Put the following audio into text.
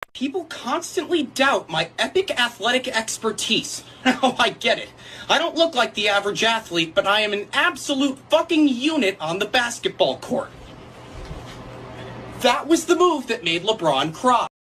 People constantly doubt my epic athletic expertise. Oh, I get it. I don't look like the average athlete, but I am an absolute fucking unit on the basketball court. That was the move that made LeBron cry.